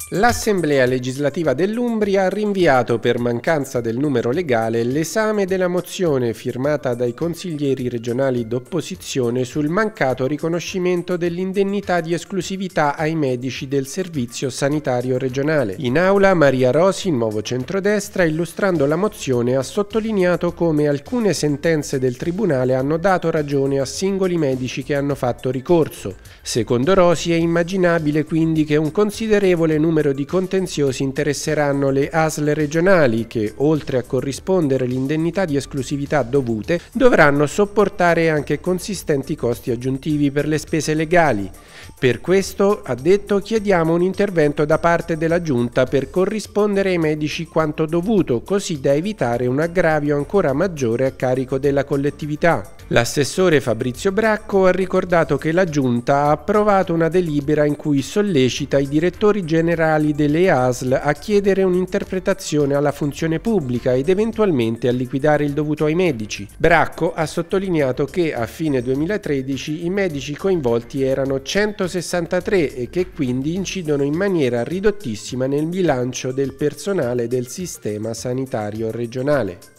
L'Assemblea legislativa dell'Umbria ha rinviato per mancanza del numero legale l'esame della mozione firmata dai consiglieri regionali d'opposizione sul mancato riconoscimento dell'indennità di esclusività ai medici del Servizio Sanitario Regionale. In aula Maria Rosi, Nuovo Centrodestra, illustrando la mozione, ha sottolineato come alcune sentenze del Tribunale hanno dato ragione a singoli medici che hanno fatto ricorso. Secondo Rosi è immaginabile quindi che un considerevole numero di contenziosi interesseranno le ASL regionali che, oltre a corrispondere l'indennità di esclusività dovute, dovranno sopportare anche consistenti costi aggiuntivi per le spese legali. Per questo, ha detto, chiediamo un intervento da parte della Giunta per corrispondere ai medici quanto dovuto, così da evitare un aggravio ancora maggiore a carico della collettività. L'assessore Fabrizio Bracco ha ricordato che la Giunta ha approvato una delibera in cui sollecita i direttori generali delle ASL a chiedere un'interpretazione alla funzione pubblica ed eventualmente a liquidare il dovuto ai medici. Bracco ha sottolineato che a fine 2013 i medici coinvolti erano 163 e che quindi incidono in maniera ridottissima nel bilancio del personale del sistema sanitario regionale.